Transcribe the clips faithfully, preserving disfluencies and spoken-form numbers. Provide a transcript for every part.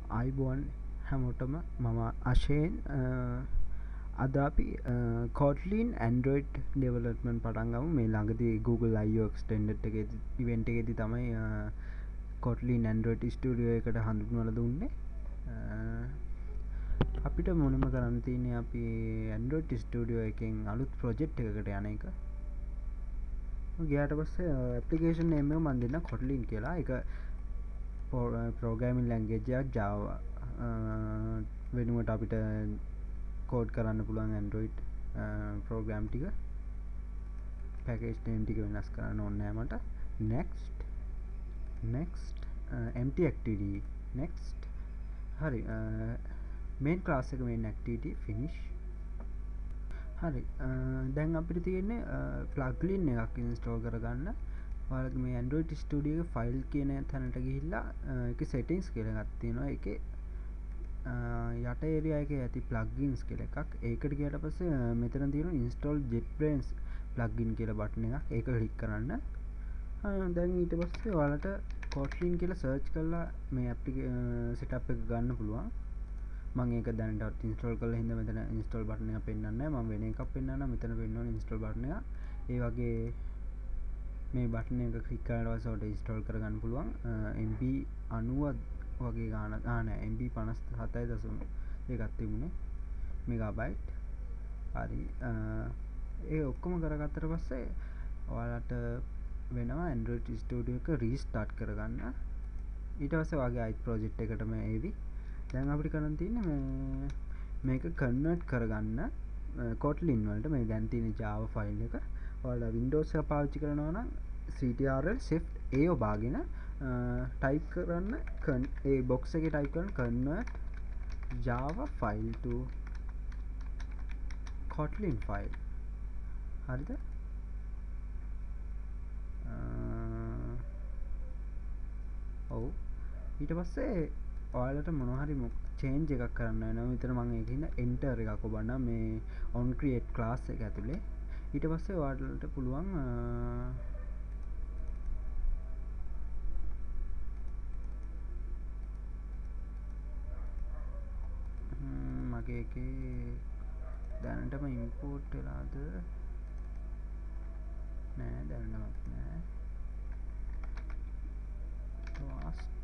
අයිබෝන් හැමෝටම මම අශයෙන් අද අපි කොටලින් ඇන්ඩරෝයිඩ් ඩෙවලොප්මන්ට් පටන් ගමු. මේ ළඟදී Google I O එක්ස්ටෙන්ඩඩ් එකේ ඉවෙන්ට් එකේදී තමයි කොටලින් ඇන්ඩරෝයිඩ් ස්ටුඩියෝ එකට හඳුන්වලා දුන්නේ. අපිට මොනම කරන්න තියෙන්නේ අපි ඇන්ඩරෝයිඩ් ස්ටුඩියෝ එකෙන් අලුත් ප්‍රොජෙක්ට් එකකට යන එක. ගියාට පස්සේ ඇප්ලිකේෂන් නේම් එක මම දෙන්න කොටලින් කියලා. ඒක ප්‍රෝග්‍රෑමින් ලැන්ග්වේජ් එකක් Java වෙනුවට අපිට කෝඩ් කරන්න පුළුවන් ඇන්ඩරෝයිඩ් ප්‍රෝග්‍රෑම් ටික. පැකේජ් නේම් ටික වෙනස් කරන්න ඕනේ නැහැ මට. next next empty activity next. හරි main class එක main activity finish. හරි දැන් අපිට තියෙන්නේ plugin එකක් install කරගන්න. ඔයාලගේ මේ Android Studio එකේ file කියන තැනට ගිහිල්ලා ඒකේ settings කියලා එකක් තියෙනවා. ඒකේ යට area එකේ ඇති plugins කියලා එකක්. ඒකට ගියාට පස්සේ මෙතන තියෙනවා install JetBrains plugin කියලා බටන් එකක්. ඒක ක්ලික් කරන්න. දැන් ඊට පස්සේ ඔයාලට Kotlin කියලා search කරලා මේ setup එක ගන්න පුළුවන්. මම ඒක දැනටත් install කරලා හින්දා මෙතන install button එක පෙන්වන්නේ නැහැ. මම වෙන එකක් පෙන්වන්නම්. මෙතන පෙන්වන්නේ install button එක. ඒ වගේ මේ බටන් එක ක්ලික් කරලා පස්සේ ඔයාලට install කරගන්න පුළුවන්. M B ninety වගේ ගානක් ආ නෑ M B fifty-seven දශම එකක් තිබුණේ මෙගාබයිට්. හරි ඒ ඔක්කොම කරගත්තට පස්සේ ඔයාලට වෙනවා Android Studio එක restart කරගන්න. ඊට පස්සේ ඔයාගේ අයිත් project එකටම එවි. දැන් අපිට කරන්න තියෙන්නේ මේ මේක convert කරගන්න Kotlin වලට. මේ දැන් තියෙන Java file එක ඔයාලා Windows එක පාවිච්චි කරනවා නම් ctrl shift a ඔබාගෙන type කරන්න ඒ box එකේ type කරන්න convert java file to Kotlin file. හරිද? ඔව් ඊට පස්සේ ඔයාලට මොනවා හරි change එකක් කරන්න වෙනවා. මෙතන මම ඒකින්ද enter එකක් ඔබන්නම් මේ on create class එක ඇතුලේ. ඊට පස්සේ ඔයාලට පුළුවන් මගේ එකේ දැනටම import වෙලාද නෑ දැනටමත් නෑ. last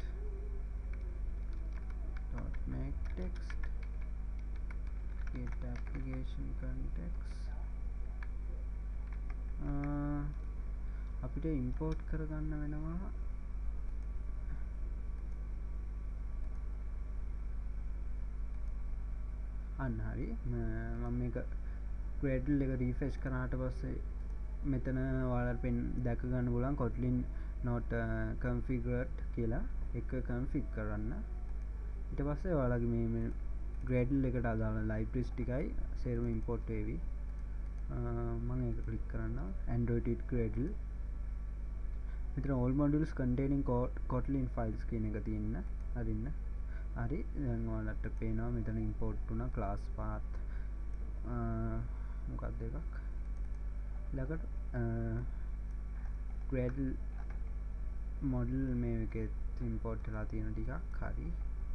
dot make text get application context. අපිට import කරගන්න වෙනවා අන්න හරි. මම මේක Gradle එක refresh කරාට පස්සේ මෙතන ඔයාලට පෙන් දැක ගන්න පුළුවන් Kotlin not configured කියලා එක config කරන්න. ඊට පස්සේ ඔයාලගේ මේ මේ Gradle එකට අදාළ libraries ටිකයි සේරම import වෙවි. මම ඒක ක්ලික් කරනවා Android with Gradle. මෙතන all modules containing Kotlin files කියන එක තියෙන. හරින්න. හරි දැන් ඔයාලට පේනවා මෙතන import වුණා class path මොකක්ද එකක් ඊළඟට Gradle model මේකේ import වෙලා තියෙන ටිකක්. හරි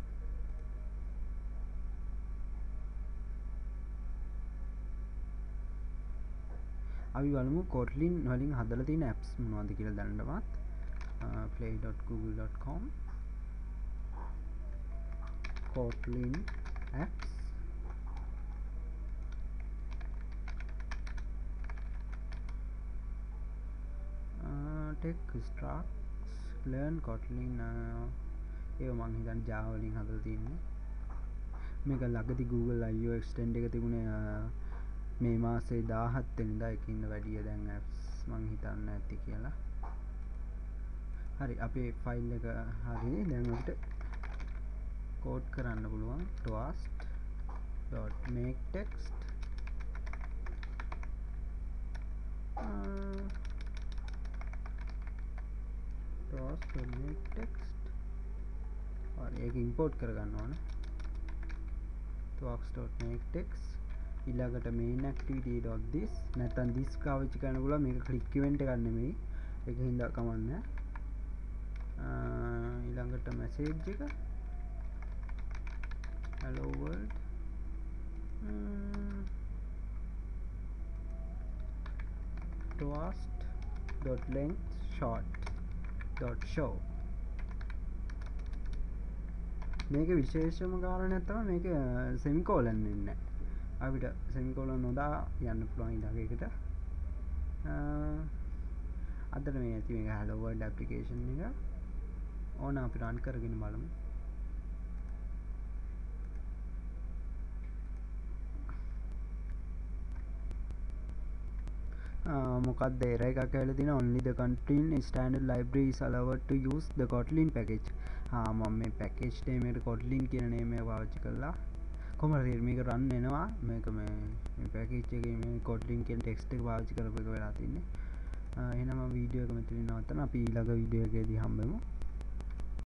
අපි බලමු Kotlin වලින් හදලා තියෙන apps මොනවද කියලා දැනටමත්. play dot google dot com Kotlin apps. uh, text structs learn Kotlin ඒව මං හිතන්නේ Java වලින් හදලා තියෙන්නේ. මේක ළඟදී Google I O extend එක තිබුණේ මේ මාසේ දාහත් වෙනිදා. ඒකින්ද වැඩිය දැන් apps මං හිතන්නේ නැති කියලා. හරි අපේ ෆයිල් එක හරි දැන් අපිට කෝඩ් කරන්න පුළුවන් toast.makeText toast.makeText. හරි ඒක import කරගන්න ඕනේ toast.makeText. ඊළඟට main activity.this නැත්නම් this පාවිච්චි කරන්න පුළුවන්. මේක click event එකක් නෙමෙයි. ඒක හින්දා කමන්නේ. ඊළඟට message එක hello world mm, toast dot length short dot show මේක විශේෂම කාරණයක් තමයි මේක semicolon ඉන්නේ අපිට semicolon නොදා යන්න පුළුවන් ඉඳගේකට අදට මේ ඇති මේක hello world application එක ඕන අපි run කරගෙන බලමු මොකක්ද error එකක් ඇවිල්ලා තියෙනවා only the Kotlin standard library is allowed to use the Kotlin package ආ මම මේ package name එකට Kotlin කියන name එක පාවිච්චි කළා කොහමද මේක run වෙනවා මේක මේ මේ package එකේ මේ Kotlin කියන text එක පාවිච්චි කරපු එක වෙලා තින්නේ එහෙනම් මම වීඩියෝ එක මෙතනින් නවත්තනවා අපි ඊළඟ වීඩියෝ එකේදී හම්බෙමු